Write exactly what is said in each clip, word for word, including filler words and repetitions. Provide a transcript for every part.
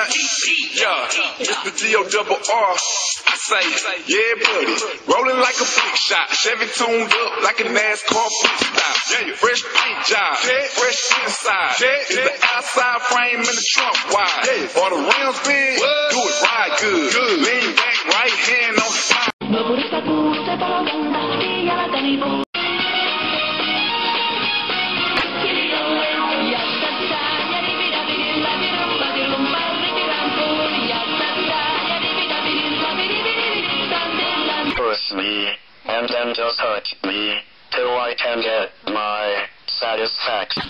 down, yeah, it's the T O double R. I say, yeah, buddy, rolling like a big shot, Chevy tuned up like a NASCAR pit stop. Yeah, fresh paint job, fresh inside. Is the outside frame in the trunk wide? Or the rims big? Do it right good. Lean back, right hand on the side. Push me, and then just hurt me, till I can get my satisfaction.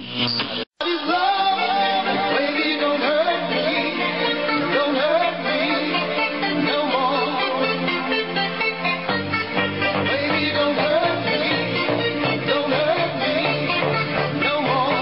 Baby, don't hurt me, don't hurt me no more. Baby, don't hurt me, don't hurt me no more.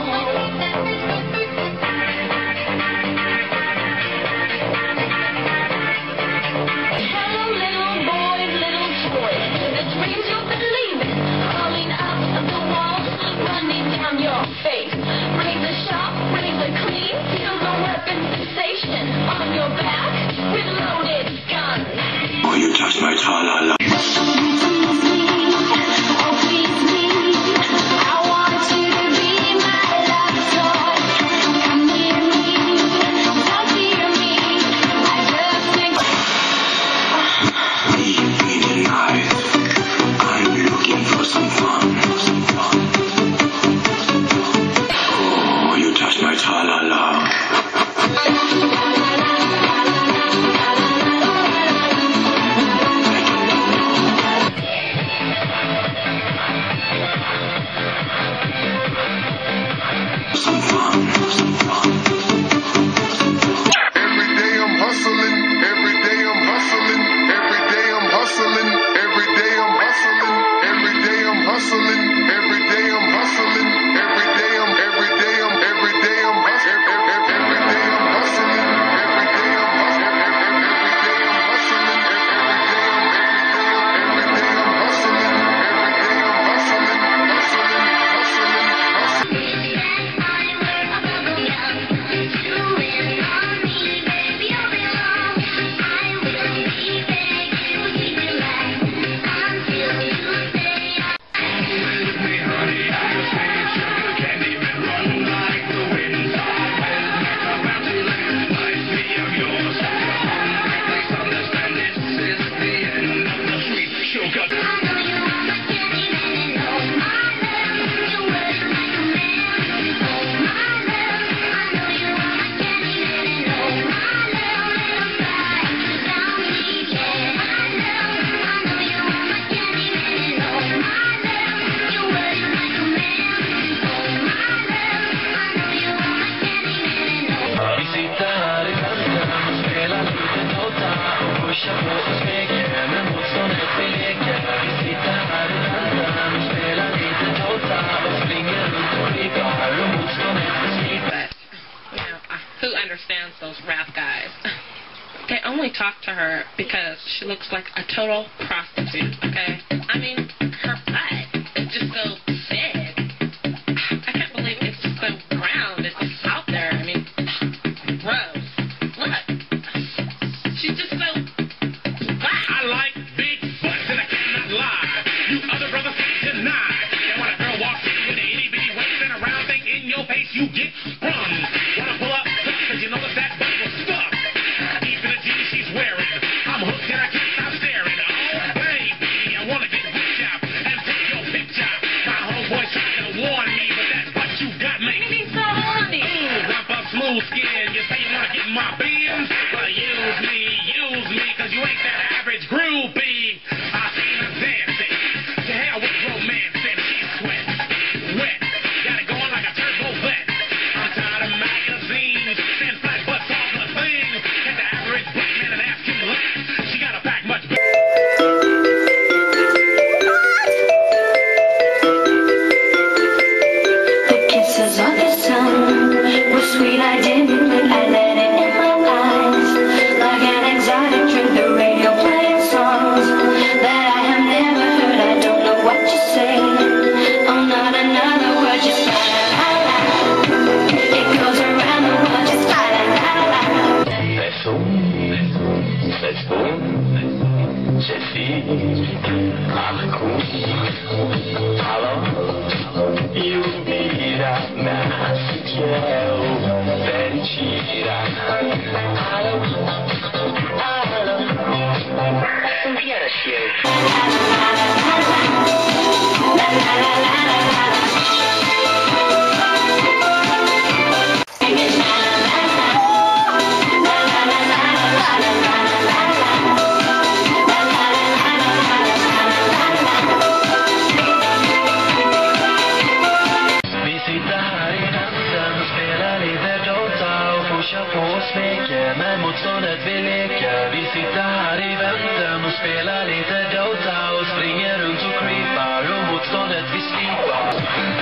Hello, little boys, little toys, the dreams you've been leaving, falling out of the walls, running down your face. Razor sharp, razor clean, feel the weapon sensation on your back with loaded guns. Oh, you touch my tra-la-la. Who understands those rap guys? They only talk to her because she looks like a total prostitute, okay? I mean, her butt is just so big. I can't believe it's just so round. It's just out there. I mean, gross. Look. She's just so... I like big butts and I cannot lie. You other brothers can't deny. And when a girl walks in with an itty bitty waist and a round thing in your face, you get sprung. Wanna pull up? Cause you know that that butt was stuck. Even the jeans she's wearing, I'm hooked and I can't stop staring. Oh baby, I wanna get hooked up and take your picture. My homeboy's trying to warn me, but that butt you got makes me so horny. Ooh, rump up smooth skin. You say you wanna get in my bins? Well, use me, use me, cause you ain't that average groupie. I seen her dancing. To hell with romance and she's sweat, wet. Got it going like a turbo vet. I'm tired of magazines and flat butts all the thing. And the average black man and ask him less. She got a back much better. The kisses of the sun were sweet, I didn't, but I let it in my eyes. Like an exotic drink, the radio playing songs. Hallå? You mira más quiero mentira. Hallå? Hallå? Som men motståndet vi leker. Vi sitter här i väntan och spelar lite Dota och springer runt och creepar och motståndet vi slipar.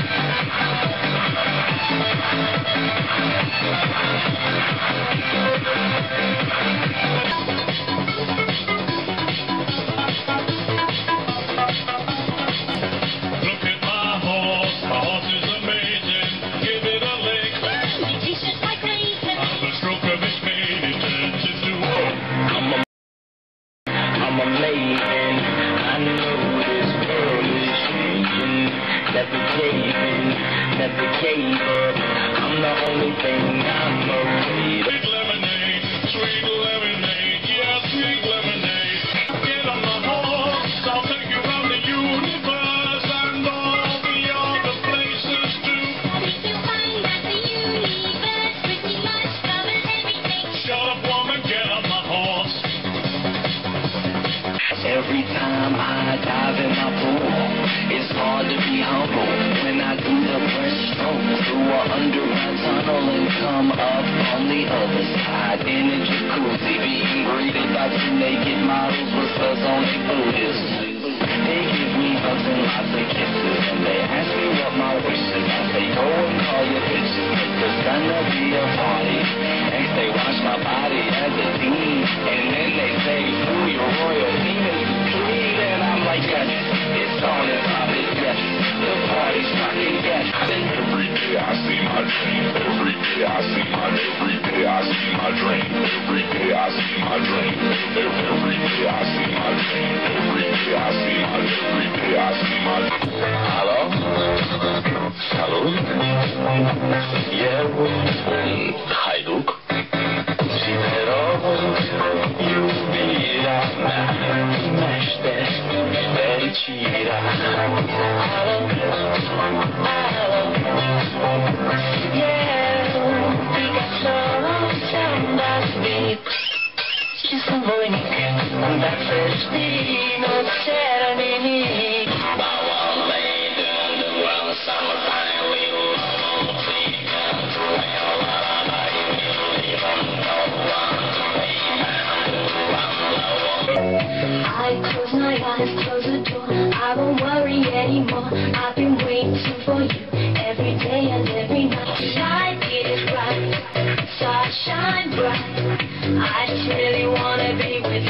Look at my horse, my horse is amazing. Give it a lick. On the stroke of his mane, it turns into wood. I'm a, I'm amazing. I know this world is changing. Never caving, never gave up. I'm the only thing I'm afraid of. Sweet lemonade, sweet lemonade, yeah, sweet lemonade. Get on the horse, I'll take you around the universe and all the other places too. Shut up, woman, get on the horse. Every time I dive in my pool, it's hard to be humble when I do the breaststroke through an underground tunnel and come up on the other side in a jacuzzi, being greeted by two naked models with fuzz on their booties. They give me hugs and lots of kisses, and they ask me what my wish is. I say, go and call your bitches, there's gonna be a party. Next they wash my body as a dean, and then they say, ooh, your royal demons please, and I'm like, yes, it's on and pop it, yes, the party's rocking, yes. Then every day I see my dream. Every day I see my every day I see my dream. Every day I see my dream. Every day I see my dream. Every day I see my every day I see my Hallå? Hallå? Yeah, Hajduk. Sitter och jubila med mäster Berkira. Hallå? Hallå? Yeah, vi kan slå söndags vid Kyssen vojnik, därför stig och keramik. I close my eyes, close the door. I won't worry anymore. I've been waiting for you every day and every night. Light it bright, stars shine bright. I just really wanna be with